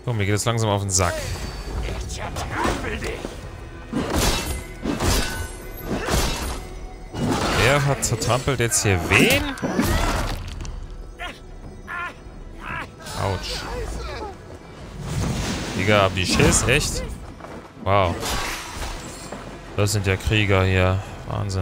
So, mir geht es langsam auf den Sack. Ich zertrampel dich. Wer hat zertrampelt jetzt hier wen? Autsch. Digga, hab die Schiss? Echt? Wow. Das sind ja Krieger hier. Wahnsinn.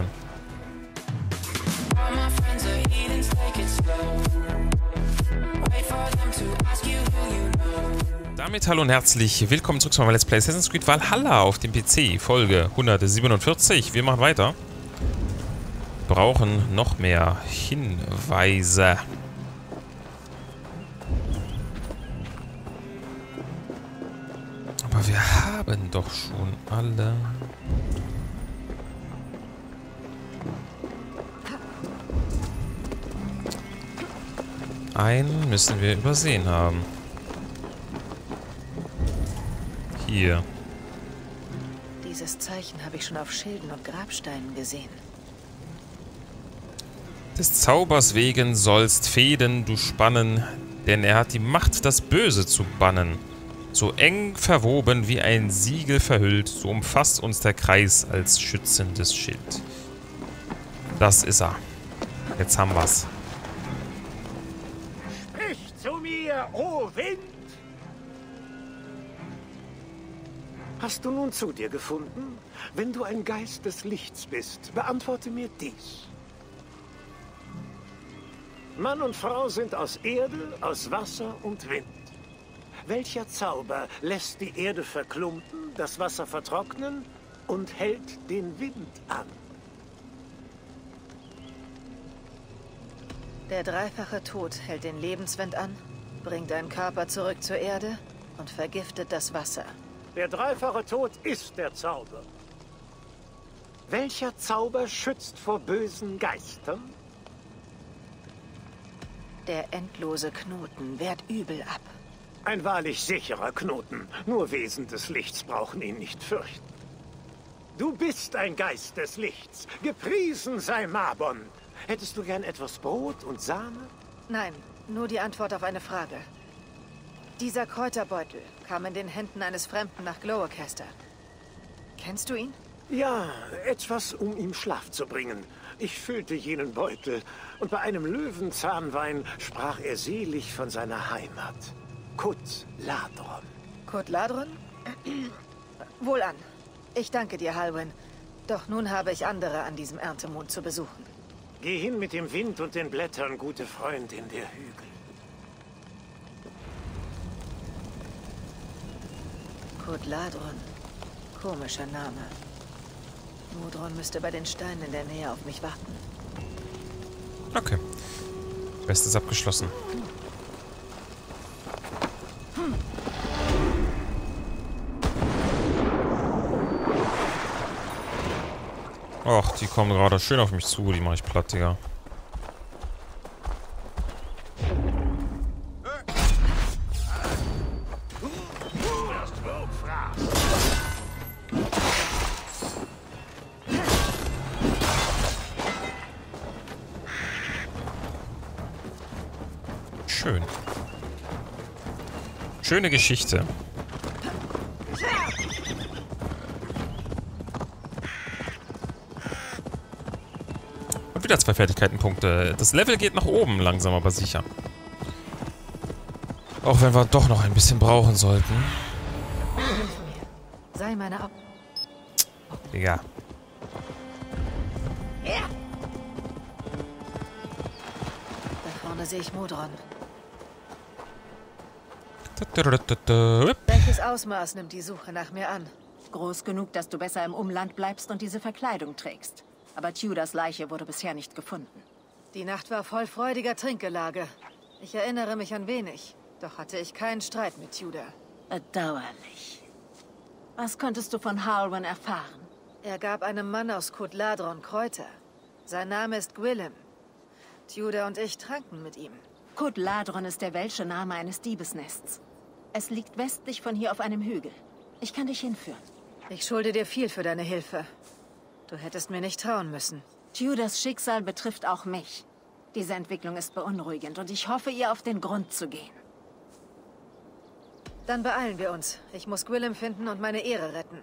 Damit hallo und herzlich willkommen zurück zu meinem Let's Play Assassin's Creed Valhalla auf dem PC. Folge 147. Wir machen weiter. Brauchen noch mehr Hinweise. Aber wir haben doch schon alle. Einen müssen wir übersehen haben. Hier. Dieses Zeichen habe ich schon auf Schilden und Grabsteinen gesehen. Des Zaubers wegen sollst Fäden du spannen, denn er hat die Macht, das Böse zu bannen. So eng verwoben wie ein Siegel verhüllt, so umfasst uns der Kreis als schützendes Schild. Das ist er. Jetzt haben wir's. Sprich zu mir, o Wind! Hast du nun zu dir gefunden? Wenn du ein Geist des Lichts bist, beantworte mir dies. Mann und Frau sind aus Erde, aus Wasser und Wind. Welcher Zauber lässt die Erde verklumpen, das Wasser vertrocknen und hält den Wind an? Der dreifache Tod hält den Lebenswind an, bringt deinen Körper zurück zur Erde und vergiftet das Wasser. Der dreifache Tod ist der Zauber. Welcher Zauber schützt vor bösen Geistern? Der endlose Knoten wehrt Übel ab. Ein wahrlich sicherer Knoten. Nur Wesen des Lichts brauchen ihn nicht fürchten. Du bist ein Geist des Lichts. Gepriesen sei Mabon. Hättest du gern etwas Brot und Sahne? Nein, nur die Antwort auf eine Frage. Dieser Kräuterbeutel kam in den Händen eines Fremden nach Glowacaster. Kennst du ihn? Ja, etwas, um ihm Schlaf zu bringen. Ich füllte jenen Beutel, und bei einem Löwenzahnwein sprach er selig von seiner Heimat. Kut Ladron. Kut Ladron? Wohlan. Ich danke dir, Halwyn. Doch nun habe ich andere an diesem Erntemond zu besuchen. Geh hin mit dem Wind und den Blättern, gute Freundin der Hügel. Kut Ladron. Komischer Name. Modron müsste bei den Steinen in der Nähe auf mich warten. Okay. Quest ist abgeschlossen. Och, die kommen gerade schön auf mich zu. Die mache ich platt, Digga. Schön. Schöne Geschichte. Und wieder 2 Fertigkeitenpunkte. Das Level geht nach oben, langsam aber sicher. Auch wenn wir doch noch ein bisschen brauchen sollten. Sei meine Ab... Digga. Da vorne sehe ich Modron. Welches Welches Ausmaß nimmt die Suche nach mir an? Groß genug, dass du besser im Umland bleibst und diese Verkleidung trägst. Aber Tudors Leiche wurde bisher nicht gefunden. Die Nacht war voll freudiger Trinkgelage. Ich erinnere mich an wenig. Doch hatte ich keinen Streit mit Tudor. Bedauerlich. Was konntest du von Halwyn erfahren? Er gab einem Mann aus Kut Ladron Kräuter. Sein Name ist Gwillem. Tudor und ich tranken mit ihm. Kut Ladron ist der welsche Name eines Diebesnests. Es liegt westlich von hier auf einem Hügel. Ich kann dich hinführen. Ich schulde dir viel für deine Hilfe. Du hättest mir nicht trauen müssen. Tudors Schicksal betrifft auch mich. Diese Entwicklung ist beunruhigend und ich hoffe, ihr auf den Grund zu gehen. Dann beeilen wir uns. Ich muss Gwillem finden und meine Ehre retten.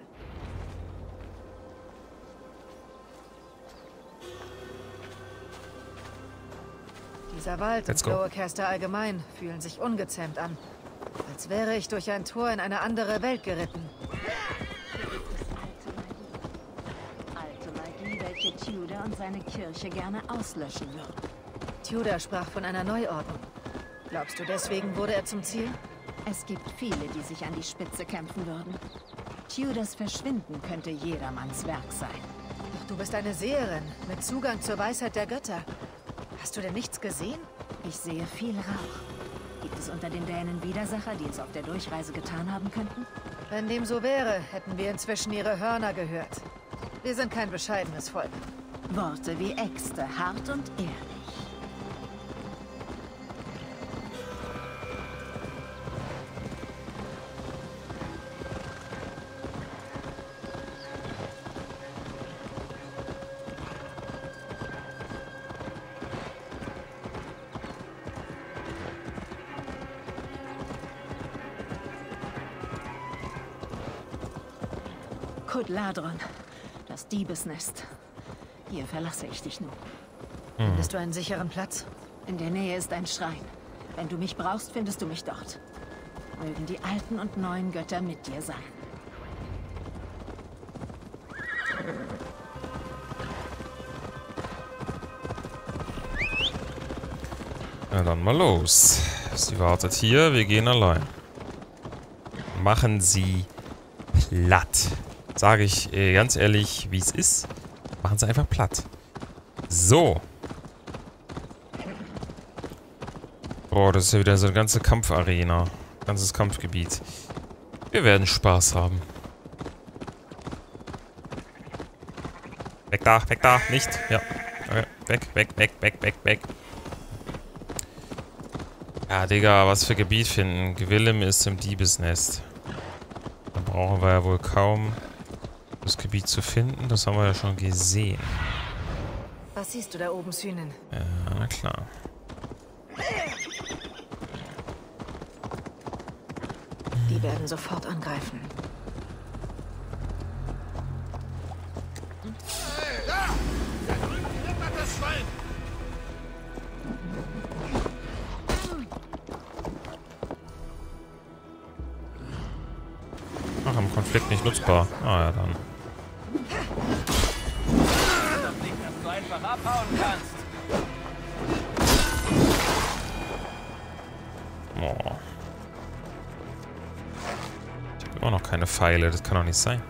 Dieser Wald und Glowacaster allgemein fühlen sich ungezähmt an. Als wäre ich durch ein Tor in eine andere Welt geritten. Alte Magie, welche Tudor und seine Kirche gerne auslöschen würden. Tudor sprach von einer Neuordnung. Glaubst du, deswegen wurde er zum Ziel? Es gibt viele, die sich an die Spitze kämpfen würden. Tudors Verschwinden könnte jedermanns Werk sein. Doch du bist eine Seherin mit Zugang zur Weisheit der Götter. Hast du denn nichts gesehen? Ich sehe viel Rauch. Gibt es unter den Dänen Widersacher, die es auf der Durchreise getan haben könnten? Wenn dem so wäre, hätten wir inzwischen ihre Hörner gehört. Wir sind kein bescheidenes Volk. Worte wie Äxte, hart und ehrlich. Kudladron, das Diebesnest. Hier verlasse ich dich nun. Findest du einen sicheren Platz? In der Nähe ist ein Schrein. Wenn du mich brauchst, findest du mich dort. Mögen die alten und neuen Götter mit dir sein. Na dann mal los. Sie wartet hier, wir gehen allein. Machen Sie platt. Sage ich ganz ehrlich, wie es ist. Machen Sie einfach platt. So. Boah, das ist ja wieder so eine ganze Kampfarena. Ganzes Kampfgebiet. Wir werden Spaß haben. Weg da, nicht. Ja. Okay. Weg. Ja, Digga, was für Gebiet finden. Gwillem ist im Diebesnest. Da brauchen wir ja wohl kaum das Gebiet zu finden. Das haben wir ja schon gesehen. Was siehst du da oben, Synen? Ja, na klar. Die werden sofort angreifen. Ach, im Konflikt nicht nutzbar. Ah ja, dann. Nicht, dass du einfach abhauen kannst. Oh. Ich habe immer noch keine Pfeile. Das kann doch nicht sein.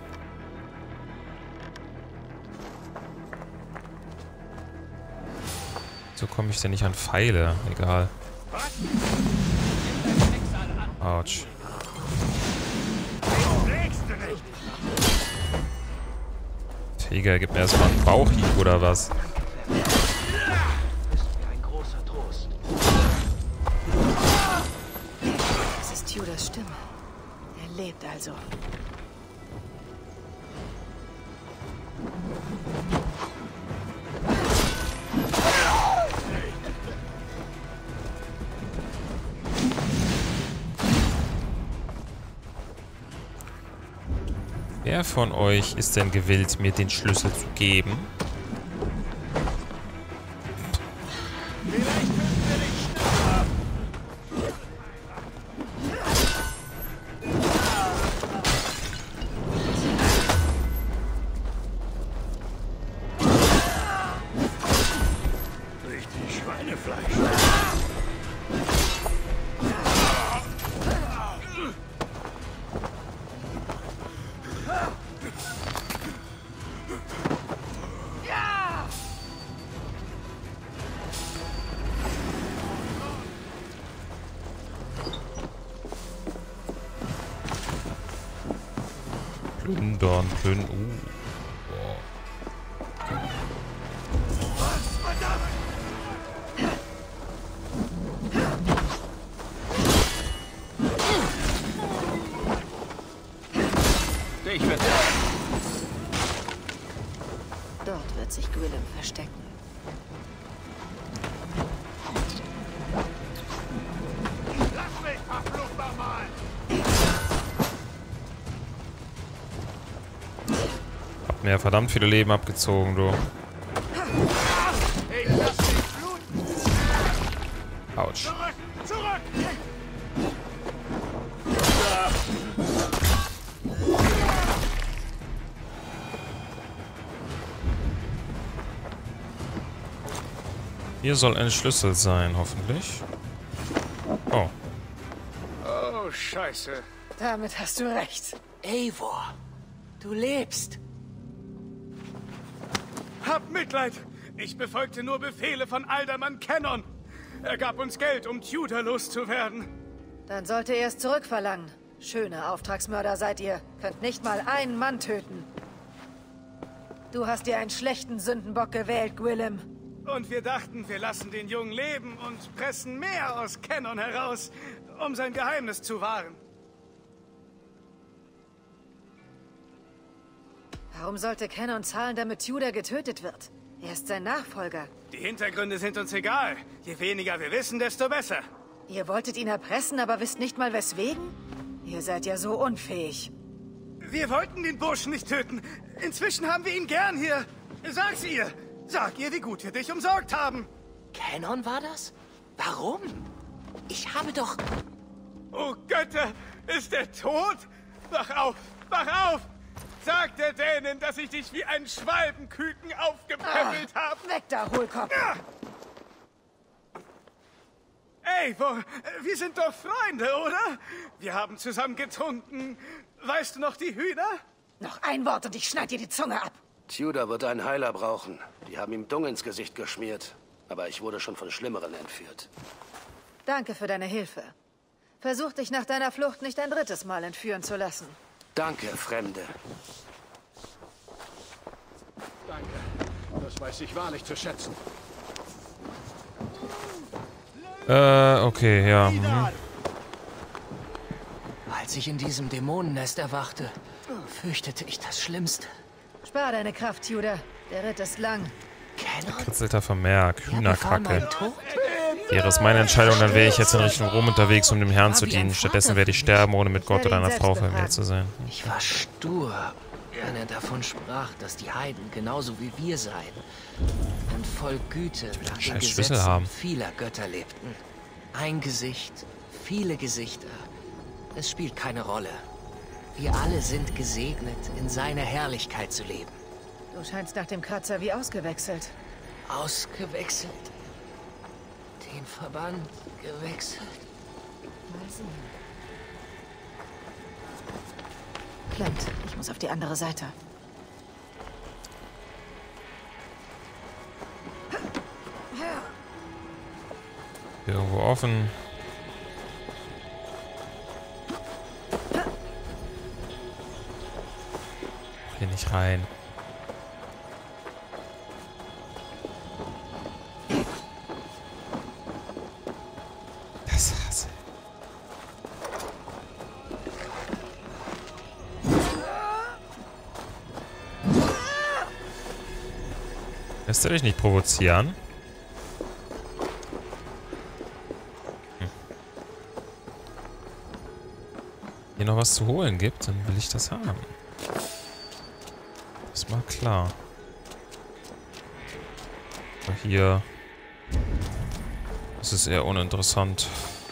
So komme ich denn nicht an Pfeile? Egal. Autsch. Digga, gib mir erstmal einen Bauchhieb oder was? Ein großer Trost. Das ist Tudors Stimme. Er lebt also. Wer von euch ist denn gewillt, mir den Schlüssel zu geben? Vielleicht können wir dich schneller haben. Richtig Schweinefleisch. Plündern, Dich wird Dort wird sich Gwillem verstecken. Lass mich, verfluchter Mal! Mir ja verdammt viele Leben abgezogen, du. Ich lass dich bluten. Autsch. Zurück! Zurück! Hier soll ein Schlüssel sein, hoffentlich. Oh. Oh, Scheiße. Damit hast du recht. Eivor, du lebst. Hab Mitleid! Ich befolgte nur Befehle von Alderman Cannon. Er gab uns Geld, um Tudor loszuwerden. Dann sollte er es zurückverlangen. Schöne Auftragsmörder seid ihr. Könnt nicht mal einen Mann töten. Du hast dir einen schlechten Sündenbock gewählt, Gwillem. Und wir dachten, wir lassen den Jungen leben und pressen mehr aus Cannon heraus, um sein Geheimnis zu wahren. Warum sollte Cannon zahlen, damit Tudor getötet wird? Er ist sein Nachfolger. Die Hintergründe sind uns egal. Je weniger wir wissen, desto besser. Ihr wolltet ihn erpressen, aber wisst nicht mal weswegen? Ihr seid ja so unfähig. Wir wollten den Burschen nicht töten. Inzwischen haben wir ihn gern hier. Sag's ihr. Sag ihr, wie gut wir dich umsorgt haben. Cannon war das? Warum? Ich habe doch... Oh Götter, ist er tot? Wach auf, wach auf! Sag der Dänin, dass ich dich wie ein Schwalbenküken aufgepäppelt habe. Weg da, Hohlkopf! Ja. Ey, wir sind doch Freunde, oder? Wir haben zusammen getrunken. Weißt du noch die Hühner? Noch ein Wort und ich schneid dir die Zunge ab. Tudor wird einen Heiler brauchen. Die haben ihm Dung ins Gesicht geschmiert. Aber ich wurde schon von Schlimmeren entführt. Danke für deine Hilfe. Versuch dich nach deiner Flucht nicht ein drittes Mal entführen zu lassen. Danke, Fremde. Danke. Das weiß ich wahrlich zu schätzen. Okay, ja. Mhm. Als ich in diesem Dämonennest erwachte, fürchtete ich das Schlimmste. Spar deine Kraft, Tudor. Der Ritt ist lang. Cannon? Kritzelter Vermerk. Hühnerkacke. Tod? Wäre es meine Entscheidung, dann wäre ich jetzt in Richtung Rom unterwegs, um dem Herrn zu dienen. Stattdessen werde ich sterben, ohne mit Gott oder einer Frau vermählt zu sein. Ich war stur, wenn er davon sprach, dass die Heiden genauso wie wir seien. Und voll Güte nach den scheiß Schlüssel Gesetzen haben. vieler Götter lebten. Ein Gesicht, viele Gesichter. Es spielt keine Rolle. Wir alle sind gesegnet, in seiner Herrlichkeit zu leben. Du scheinst nach dem Kratzer wie ausgewechselt. Ausgewechselt. Den Verband gewechselt. Mal sehen. Klemmt, ich muss auf die andere Seite. Hier irgendwo offen. Hier nicht rein. Das hasse ich. Lässt du dich nicht provozieren? Hier noch was zu holen gibt, dann will ich das haben. Das war klar. Aber hier... Das ist eher uninteressant.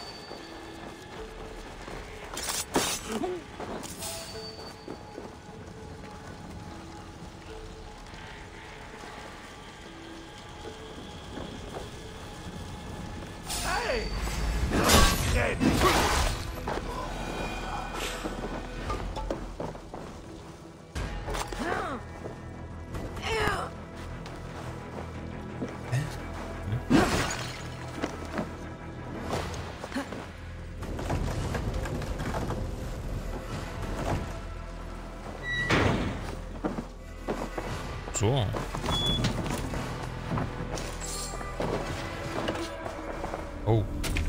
Hey! So. Oh.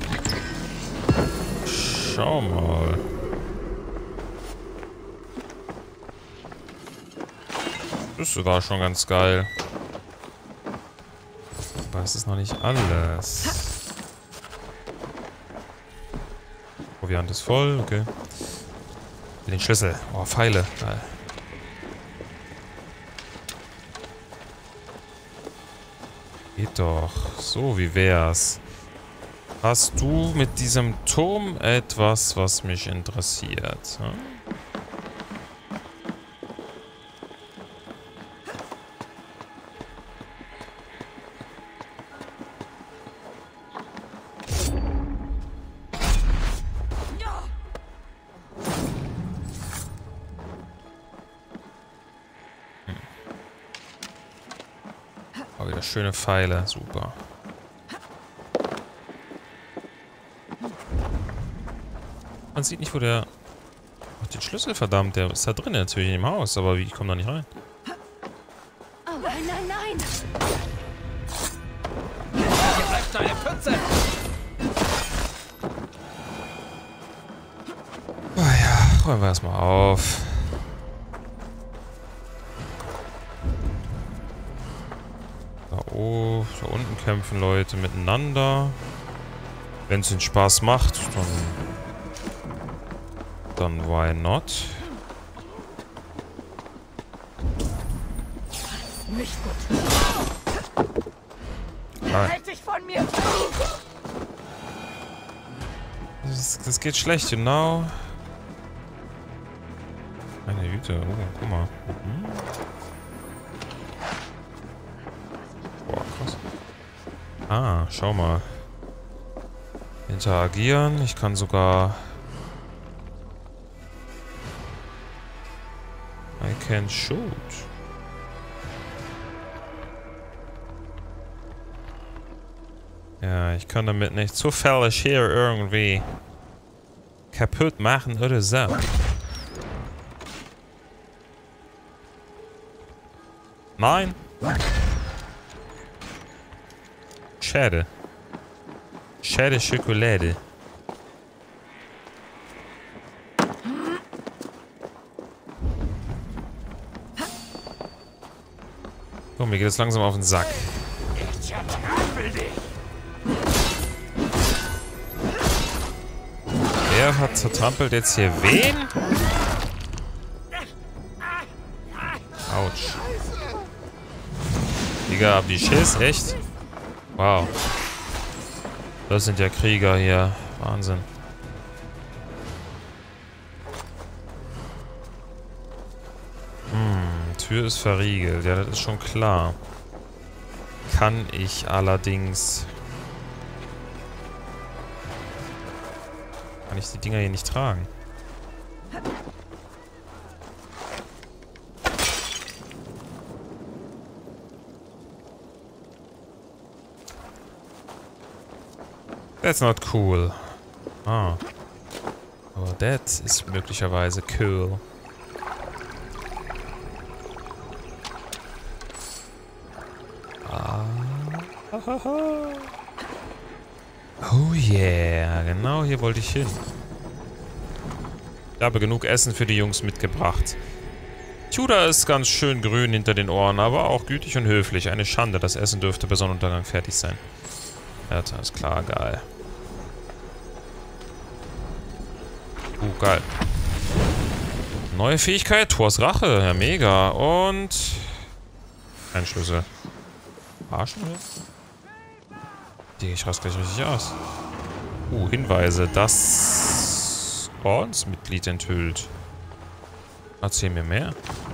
Schau mal. Das war schon ganz geil. Aber es ist noch nicht alles. Proviant ist voll, okay. Den Schlüssel. Oh, Pfeile. Geil. Sag doch, so wie wär's. Hast du mit diesem Turm etwas, was mich interessiert? Hm? Oh, wieder schöne Pfeile, super. Man sieht nicht, wo der... Ach, den Schlüssel, verdammt, der ist da drin natürlich im Haus, aber wie, ich komme da nicht rein. Oh nein, nein, nein! Hier bleibt eine Pfütze! Oh ja, räumen wir erstmal auf. Da unten kämpfen Leute miteinander. Wenn es ihnen Spaß macht, dann why not? Nicht gut. Halt dich von mir! Das geht schlecht, genau. Meine Güte, oh, guck mal. Mhm. Boah, krass. Ah, schau mal. Interagieren. Ich kann sogar... I can shoot. Ja, ich kann damit nicht zufällig hier irgendwie kaputt machen oder so. Nein. Schade. Schade Schokolade. Oh, mir geht es langsam auf den Sack. Ich zertrampel dich. Wer zertrampelt jetzt hier wen? Autsch. Digga, hab die Schiss, echt? Wow. Das sind ja Krieger hier. Wahnsinn. Tür ist verriegelt. Ja, das ist schon klar. Kann ich allerdings... Kann ich die Dinger hier nicht tragen? That's not cool. Ah. Aber that ist möglicherweise cool. Oh yeah, genau hier wollte ich hin. Ich habe genug Essen für die Jungs mitgebracht. Tudor ist ganz schön grün hinter den Ohren, aber auch gütig und höflich. Eine Schande, das Essen dürfte bei Sonnenuntergang fertig sein. Ja, das ist klar, geil. Geil. Neue Fähigkeit, Thors Rache. Ja, mega. Und... ein Schlüssel. Arschen wir? Ich raste gleich richtig aus. Hinweise. Das Ordensmitglied enthüllt. Erzähl mir mehr.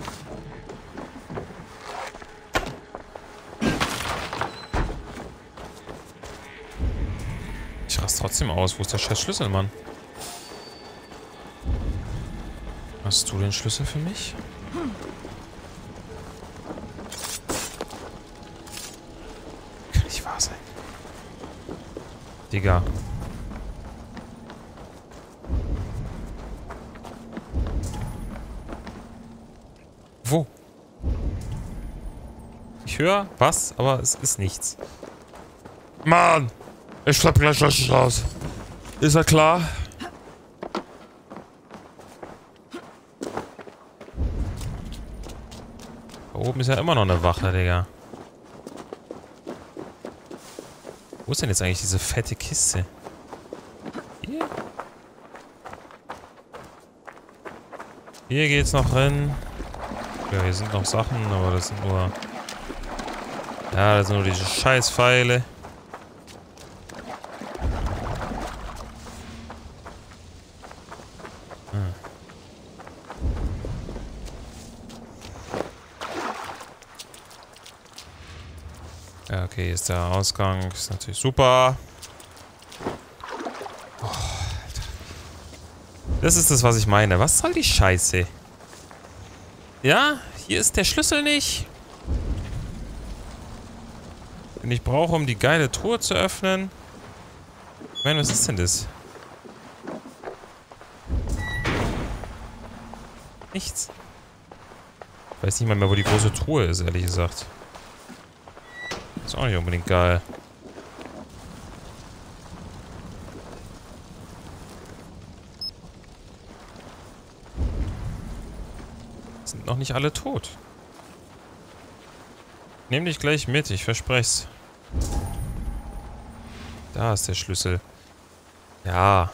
Ich raste trotzdem aus. Wo ist der scheiß Schlüssel, Mann? Hast du den Schlüssel für mich? Kann nicht wahr sein. Digga. Wo? Ich höre was, aber es ist nichts. Mann! Ich schleppe gleich Schlüssel raus. Ist er klar? Da oben ist ja immer noch eine Wache, Digga. Wo ist denn jetzt eigentlich diese fette Kiste? Hier? Hier geht's noch hin. Ja, hier sind noch Sachen, aber das sind nur Ja, das sind nur diese Scheißpfeile. Ja, okay, hier ist der Ausgang. Ist natürlich super. Oh, Alter. Das ist das, was ich meine. Was soll die Scheiße? Ja, hier ist der Schlüssel nicht. Den ich brauche, um die geile Truhe zu öffnen. Ich meine, was ist denn das? Nichts. Ich weiß nicht mal mehr, wo die große Truhe ist, ehrlich gesagt. Ist auch nicht unbedingt geil. Sind noch nicht alle tot. Nehm dich gleich mit, ich verspreche es. Da ist der Schlüssel. Ja.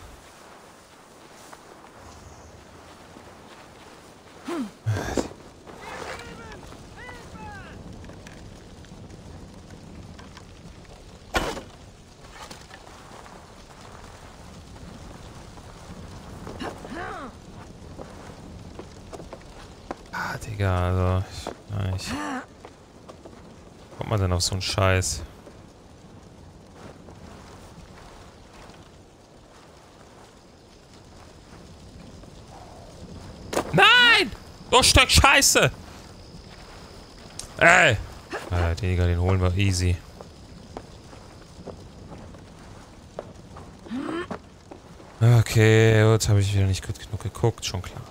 Ah, Digga, also... Kommt man denn auf so einen Scheiß? Nein! Du Stück Scheiße! Ey! Digga, den holen wir easy. Okay, gut, habe ich wieder nicht gut genug geguckt, schon klar.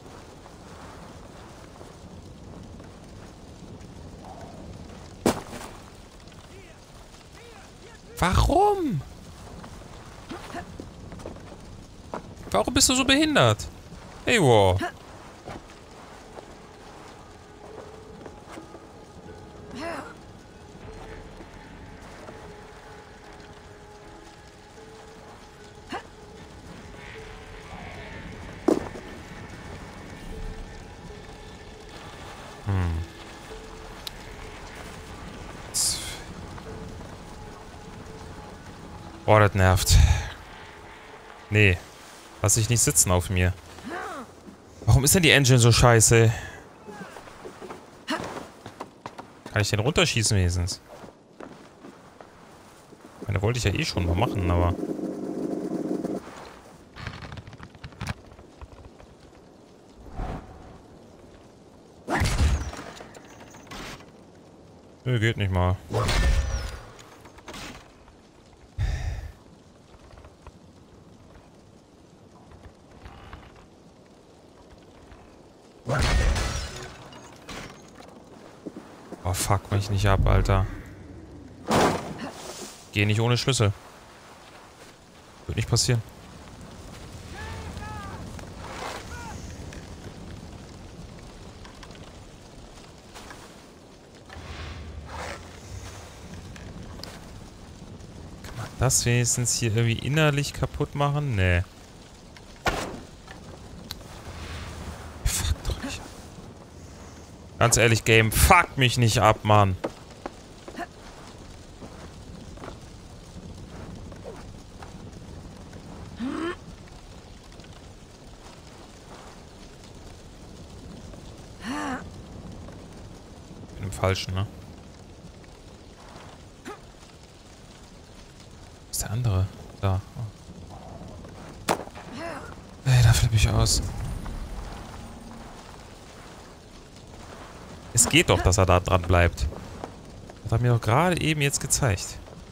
Warum? Warum bist du so behindert? Hey, wow. Boah, das nervt. Nee. Lass dich nicht sitzen auf mir. Warum ist denn die Engine so scheiße? Kann ich den runterschießen wenigstens? Ich meine, wollte ich ja eh schon mal machen, aber... Nö, geht nicht mal. Oh fuck, mach ich nicht ab, Alter. Geh nicht ohne Schlüssel. Wird nicht passieren. Kann man das wenigstens hier irgendwie innerlich kaputt machen? Nee. Ganz ehrlich, Game, fuck mich nicht ab, Mann. Ich bin im Falschen, ne? Wo ist der andere? Da. Oh. Ey, da flippe ich aus. Es geht doch, dass er da dran bleibt. Das hat mir doch gerade eben jetzt gezeigt.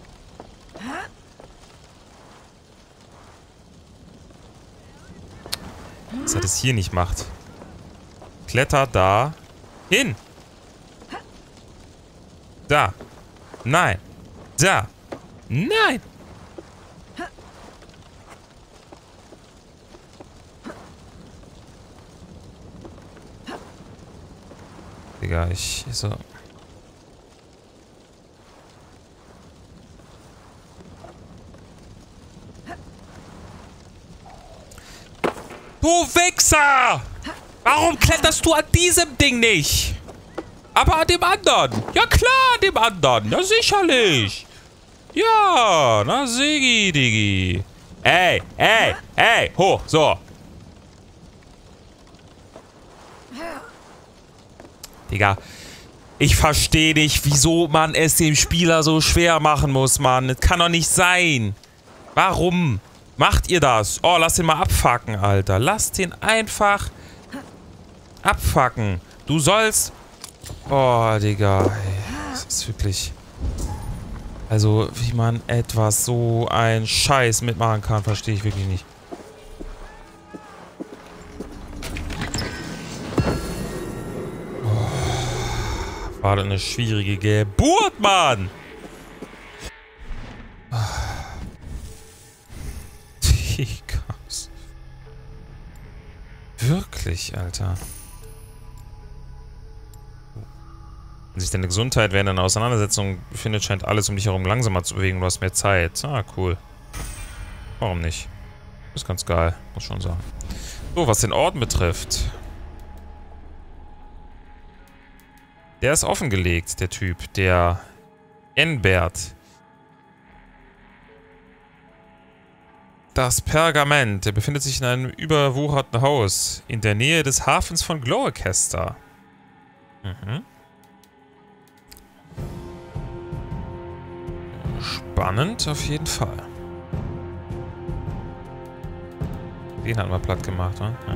Dass er das hier nicht macht. Kletter da hin. Da. Nein. Da. Nein. Digga, ich so... Du Wichser! Warum kletterst du an diesem Ding nicht? Aber an dem anderen. Ja klar, an dem anderen. Ja, sicherlich. Ja, na Sigi, Digi. Ey, hoch, so. Digga, ich verstehe nicht, wieso man es dem Spieler so schwer machen muss, Mann. Das kann doch nicht sein. Warum macht ihr das? Oh, lass den mal abfucken, Alter. Lass den einfach abfucken. Du sollst... Oh, Digga. Ey, das ist wirklich... Also, wie man etwas so ein Scheiß mitmachen kann, verstehe ich wirklich nicht. Oh, war das eine schwierige Geburt, Mann! Diggas. Wirklich, Alter. Wenn sich deine Gesundheit während einer Auseinandersetzung befindet, scheint alles um dich herum langsamer zu bewegen. Du hast mehr Zeit. Ah, cool. Warum nicht? Ist ganz geil, muss schon sagen. So, was den Orden betrifft. Der ist offengelegt, der Typ. Der Enbert. Das Pergament. Der befindet sich in einem überwucherten Haus. In der Nähe des Hafens von Gloricaster. Mhm. Spannend, auf jeden Fall. Den hatten wir platt gemacht, oder? Ja.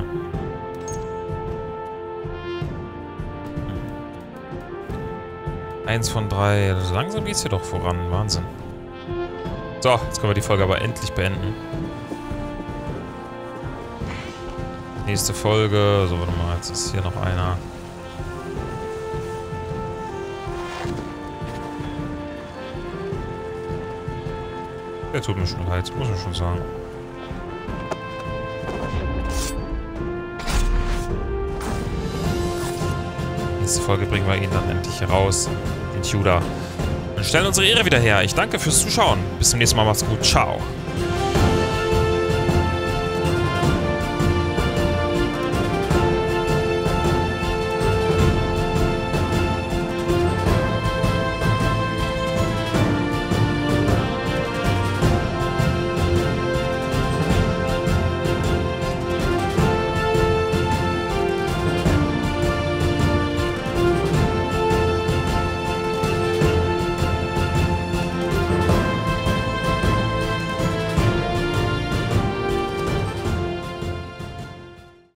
Eins von 3. Also langsam geht's hier doch voran. Wahnsinn. So, jetzt können wir die Folge aber endlich beenden. Nächste Folge. So, warte mal, jetzt ist hier noch einer. Der tut mir schon leid, muss man schon sagen. Nächste Folge bringen wir ihn dann endlich raus, den Tudor. Und stellen unsere Ehre wieder her. Ich danke fürs Zuschauen. Bis zum nächsten Mal, macht's gut. Ciao.